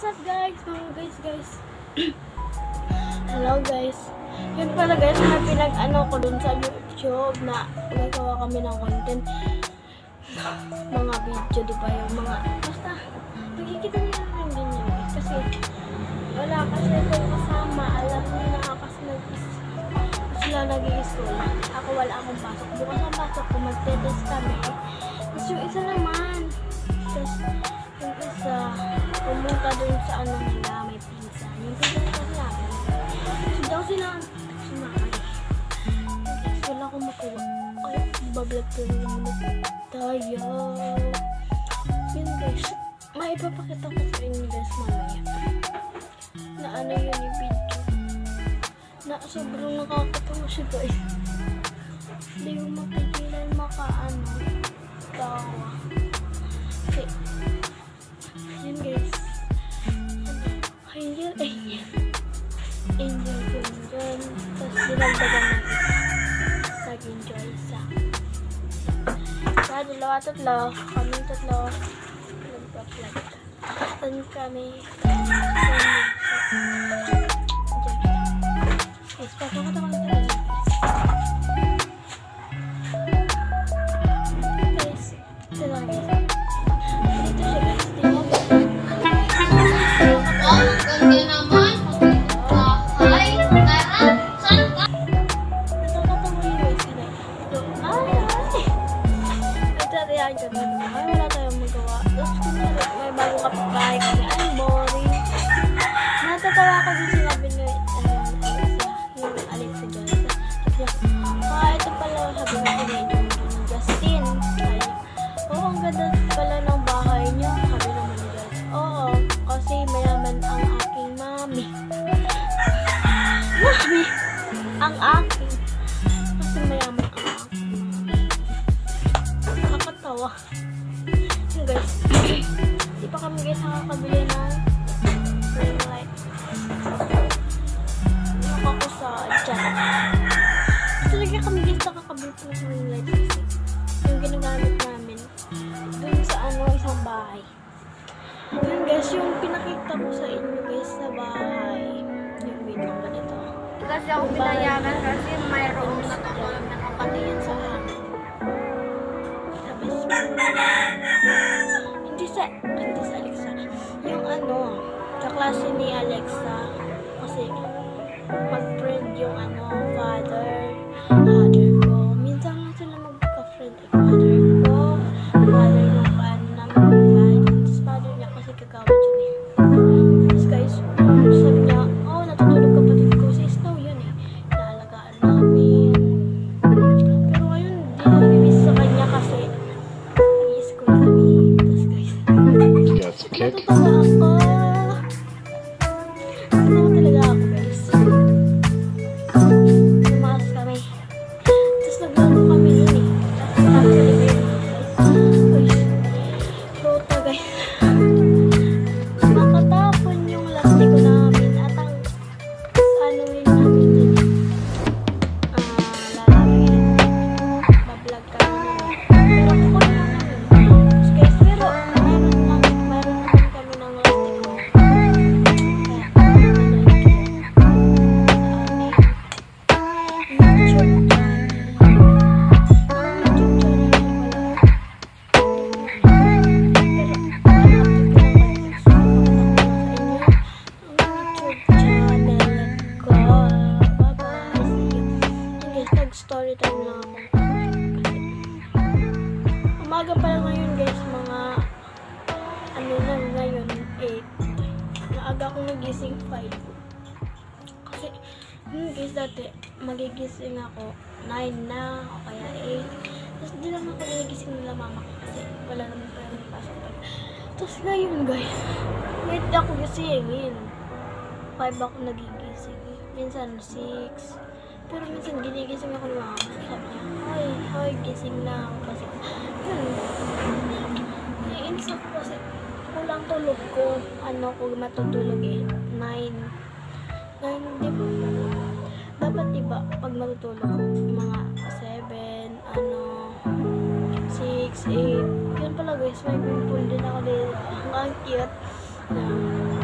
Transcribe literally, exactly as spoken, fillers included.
up guys? Mga guys guys. Hello guys. Yun pala guys, na pinag-ano ko dun sa YouTube na nagawa kami ng content. Mga video, di ba? Yung mga, basta, magkikita niyo lang din yun guys. Kasi, wala kasi itong kasama. Alam niyo na kasi nag-is, sila nag-i-school. Ako wala akong pasok. Bukas ang pasok ko, mag-test kami. Tapos yung isa naman. Tapos, yung isa, pumunta dun sa ano nila, may pinsan. Yung pinsan kasi namin. Kasi daw sila, sumakay. Guys, wala akong makuha. Ay, bablog ko rin naman tayo. Yun guys, may ipapakita ko sa inyo guys mamaya. Na ano yun yung video. Na sobrang nakakatawa siya guys. Hindi ko mapigilan maka-ano, tawa. Okay. Yun guys. Ano? Angel, angel. Angel yun dyan. Tapos dinagdagan natin. Naging joy sa. Sa dalawa, tatlo. Kami tatlo. Nagpa-flag. Saan kami? Guys, papakita ko na talaga. Guys, ito lang guys. Dito siya guys. Tingnan mo. Oh, ganda naman. Ay, tara. Saan ka? Nakakatawa yun guys. Ito. Ay, ay. Ito, yan ka na. Ay, wala tayong magawa. Tapos kunwari, may bagong kapitbahay kami. Ay, boring. Natatawa ko din sinabi nyo. Yung Alexa dyan. Ah, ito pala. Sabi ko sila yung Justin. Ay, oh, ang ganda pala ng bahay niyo. Sabi naman ni Justin. Oo, kasi mayaman ang aking mami. Mami! Ang aking. Kasi mayaman ang aking mami. Nakakatawa. Yun guys. Di pa kami guys nakakabili ng ring light. Nakako sa dyan. Talaga kami guys nakakabili po ng ring light kasi yung ginagamit namin dun sa ano isang bahay. Yun guys, yung pinakita ko sa inyo guys sa bahay. Yung video ko ganito. Kasi ako pinayagan kasi mayroong natutulog na kapatid sa amin. Sabi sa hindi sa hindi sa Alexa. Yung ano, sa klase ni Alexa kasi mag-friend yung ano, father, father ko. Minsan lang sila magka-friend. Eh, father ko, father ng paano namin mag-friend. Tapos father niya kasi kagawad yun eh. Tapos guys, sabi niya, oh, natutulog kapatid ko. Si Snow yun eh. Naalagaan namin. Pero ngayon, di na nabibis sa kanya kasi nag-i-school kami. Tapos guys, That's a kick. natatawa ako. Natatawa talaga ako guys. Lumakas kami. Tapos naglaro kami yun eh. Tapos actually guys. Uy. Rota guys. Nakatapon yung lastiko namin. At ang ano yun namin dun. Ah, lalaki. Bablog kami nun. Pero kukul lang namin. Tapos guys, pero meron lang, meron naman kami ng lastiko. Kaya, ano na YouTube channel. Ang YouTube channel ko pala. Pero, hanapin ko lang kayo guys. Ang YouTube channel ko. Bye-bye. See you. Yun guys, nag-story time lang ako. Umaga pa lang ngayon guys, mga ano na ngayon, eight. Maaga akong nagising five. Kasi, hmm guys, dati, magigising ako nine na, o kaya eight. Tapos, di lang ako nagising nila mama ko kasi wala naman pa yung pasok pa. Tapos, ngayon guys, wait ako gisingin. five ako nagigising. Minsan, six. Pero minsan, ginigising ako ni mama. Sabi niya, hoy, hoy, gising na ako kasi, yun. Naiinis ako kasi, kulang tulog ko. Ano ko matutulog eh, nine. nine, di ba? Dapat iba, pag matutulog, mga seven, ano, six, eight. Yun pala guys, may pimple din ako dito. Ang cute. Na,